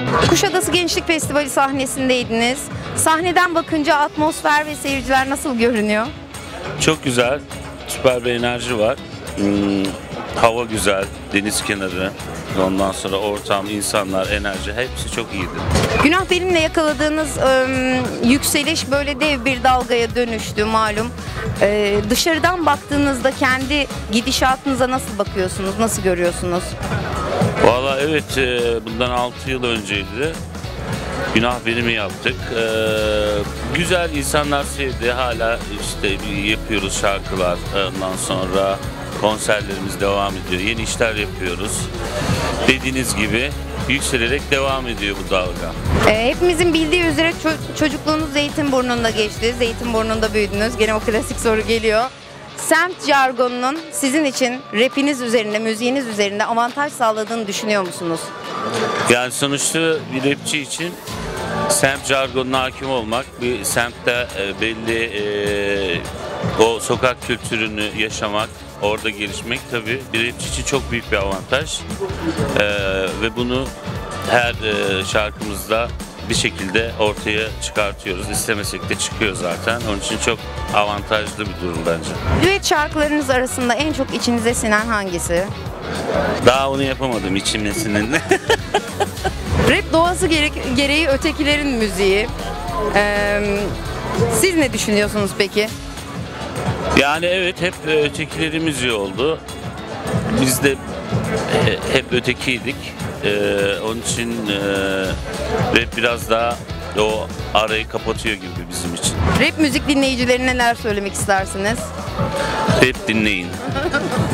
Kuşadası Gençlik Festivali sahnesindeydiniz. Sahneden bakınca atmosfer ve seyirciler nasıl görünüyor? Çok güzel, süper bir enerji var. Hava güzel, deniz kenarı, ondan sonra ortam, insanlar, enerji hepsi çok iyiydi. Günah Benim'le yakaladığınız yükseliş böyle dev bir dalgaya dönüştü malum. Dışarıdan baktığınızda kendi gidişatınıza nasıl bakıyorsunuz, nasıl görüyorsunuz? Valla evet, bundan 6 yıl önceydi. Günah Benim'i yaptık. Güzel, insanlar sevdi. Hala işte yapıyoruz şarkılar. Ondan sonra konserlerimiz devam ediyor. Yeni işler yapıyoruz. Dediğiniz gibi yükselerek devam ediyor bu dalga. Hepimizin bildiği üzere çocukluğunuz Zeytinburnu'nda geçti. Zeytinburnu'nda büyüdünüz. Gene o klasik soru geliyor. Semt jargonunun sizin için rapiniz üzerinde, müziğiniz üzerinde avantaj sağladığını düşünüyor musunuz? Yani sonuçta bir rapçi için semt jargonuna hakim olmak, bir semtte belli o sokak kültürünü yaşamak, orada gelişmek tabii bir rapçi için çok büyük bir avantaj. Ve bunu her şarkımızda bir şekilde ortaya çıkartıyoruz. İstemesek de çıkıyor zaten. Onun için çok avantajlı bir durum bence. Düet şarkılarınız arasında en çok içinize sinen hangisi? Daha onu yapamadım içime sinen. Rap doğası gereği ötekilerin müziği. Siz ne düşünüyorsunuz peki? Yani evet, hep ötekilerin müziği oldu. Biz de hep ötekiydik. Onun için rap biraz daha o arayı kapatıyor gibi bizim için. Rap müzik dinleyicilerine neler söylemek istersiniz? Rap dinleyin.